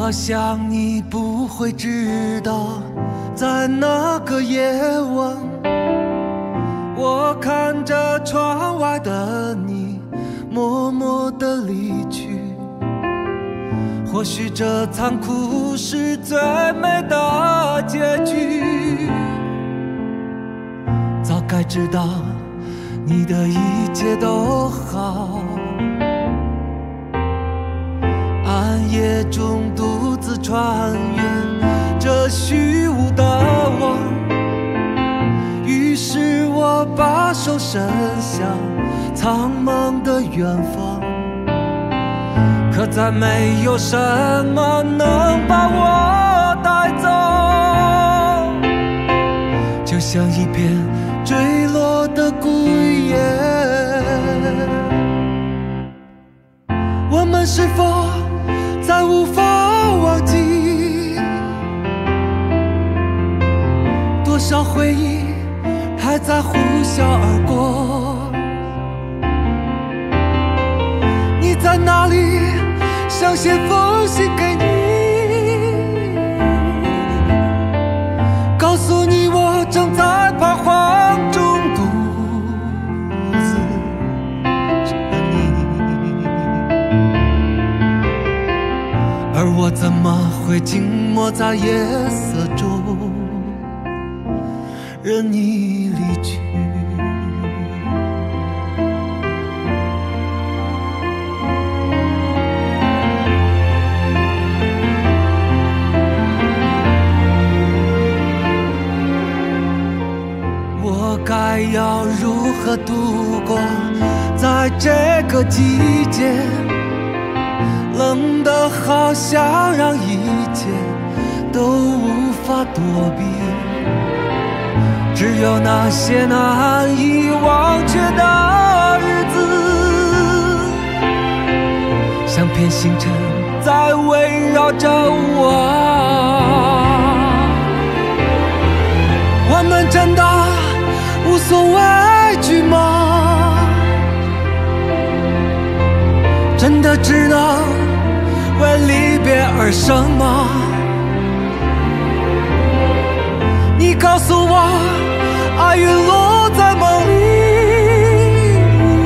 我想你不会知道，在那个夜晚，我看着窗外的你默默地离去。或许这残酷是最美的结局。早该知道你的一切都好，暗夜中独自穿越这虚无的网，于是我把手伸向苍茫的远方，可再没有什么能把我带走，就像一片坠落的孤叶。我们是否再无法忘记？多少回忆还在呼啸而过？你在哪里？想写封信给你，告诉你我正在彷徨中独自着你，而我怎么会静默在夜色中，任你离去？该要如何度过在这个季节？冷得好像让一切都无法躲避，只有那些难以忘却的日子，像片星辰在围绕着我。我们真的无所畏惧吗？真的只能为离别而生吗？你告诉我，爱陨落在梦里，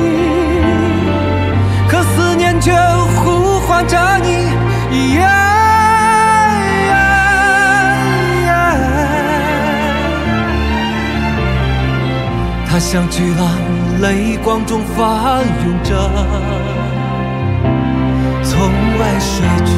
可思念却呼唤着你。它像巨浪，泪光中翻涌着，从未睡去。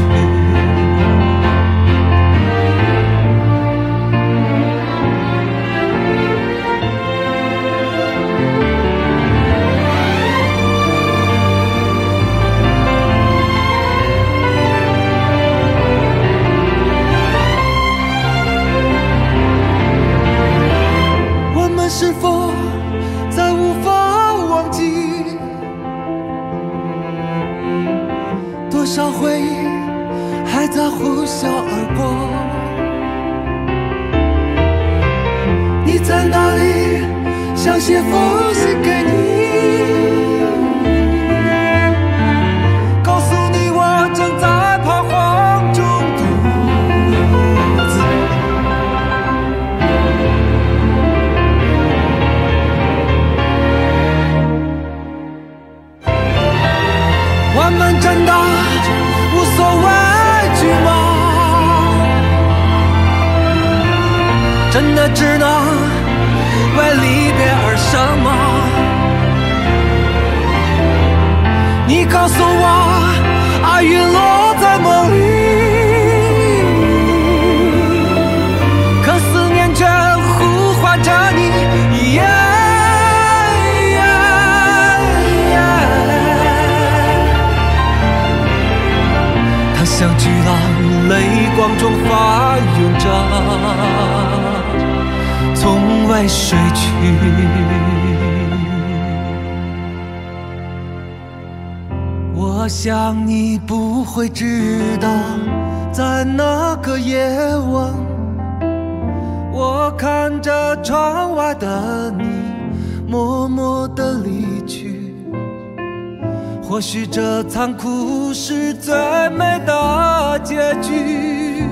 我们是否再无法忘记？多少回忆还在呼啸而过？你在哪里？想写封信给你，告诉你我正在彷徨中独自。我们真的无所畏惧吗？真的只能为离别而生吗？你告诉我，爱陨落在梦里，可思念却呼唤着你。像巨浪，泪光中翻涌着，从未睡去。我想你不会知道，在那个夜晚，我看着窗外的你默默地离去。 或许这残酷是最美的结局。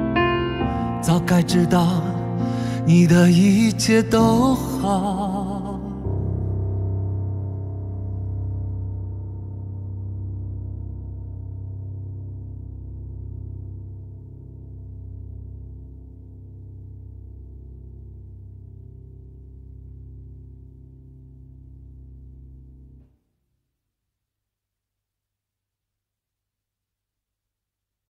早该知道你的一切都好。